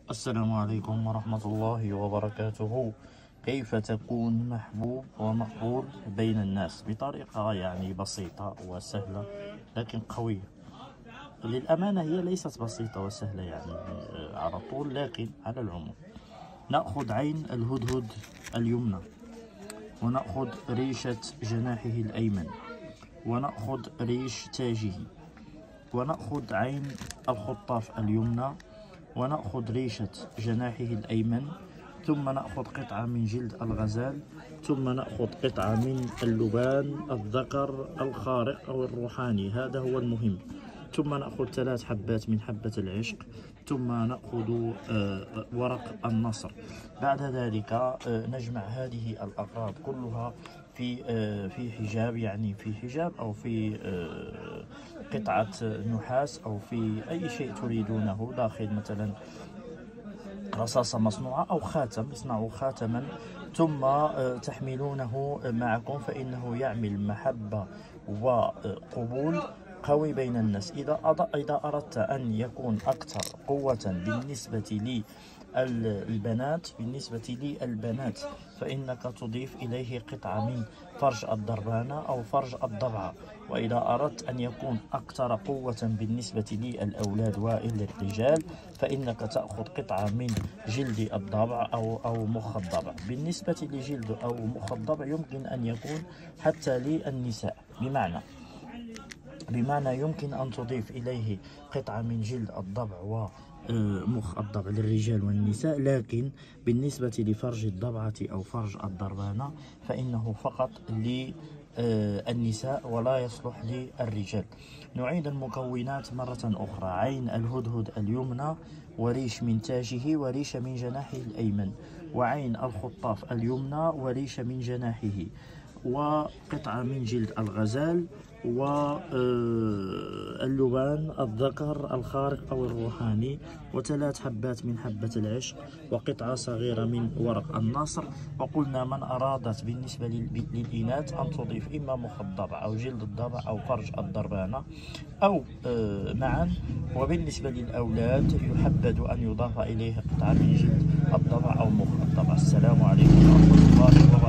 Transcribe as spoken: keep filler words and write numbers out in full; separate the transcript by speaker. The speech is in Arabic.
Speaker 1: السلام عليكم ورحمة الله وبركاته. كيف تكون محبوب ومقبول بين الناس بطريقة يعني بسيطة وسهلة لكن قوية؟ للأمانة هي ليست بسيطة وسهلة يعني على طول، لكن على العموم نأخذ عين الهدهد اليمنى، ونأخذ ريشة جناحه الأيمن، ونأخذ ريش تاجه، ونأخذ عين الخطاف اليمنى، ونأخذ ريشة جناحه الأيمن، ثم نأخذ قطعة من جلد الغزال، ثم نأخذ قطعة من اللبان الذكر الخارق أو الروحاني، هذا هو المهم. ثم نأخذ ثلاث حبات من حبة العشق، ثم نأخذ ورق النصر. بعد ذلك نجمع هذه الأغراض كلها في في حجاب، يعني في حجاب أو في قطعة نحاس أو في أي شيء تريدونه داخل، مثلا رصاصة مصنوعة أو خاتم، اصنعوا خاتما ثم تحملونه معكم، فإنه يعمل محبة وقبول قوي بين الناس. إذا إذا أردت أن يكون أكثر قوة بالنسبة لي البنات بالنسبة لي البنات فإنك تضيف إليه قطعة من فرج الضربانة أو فرج الضبعة. وإذا أردت أن يكون أكثر قوة بالنسبة لي الأولاد والرجال فإنك تأخذ قطعة من جلد الضبع أو أو مخ الضبع. بالنسبة لجلد أو مخ الضبع يمكن أن يكون حتى للنساء، بمعنى بمعنى يمكن أن تضيف إليه قطعة من جلد الضبع و مخ الضبع للرجال والنساء، لكن بالنسبة لفرج الضبعة أو فرج الضربانة فإنه فقط للنساء ولا يصلح للرجال. نعيد المكونات مرة أخرى: عين الهدهد اليمنى، وريش من تاجه، وريش من جناحه الأيمن، وعين الخطاف اليمنى، وريش من جناحه، وقطعة من جلد الغزال، واللبان الذكر الخارق أو الروحاني، وثلاث حبات من حبة العشق، وقطعة صغيرة من ورق النصر. وقلنا من أرادت بالنسبة للإناث أن تضيف إما مخ الضبع أو جلد الضبع أو فرج الضربانة أو معا. وبالنسبة للأولاد يحبذ أن يضاف إليه قطعة من جلد الضبع أو مخ الضبع. السلام عليكم ورحمة الله وبركاته.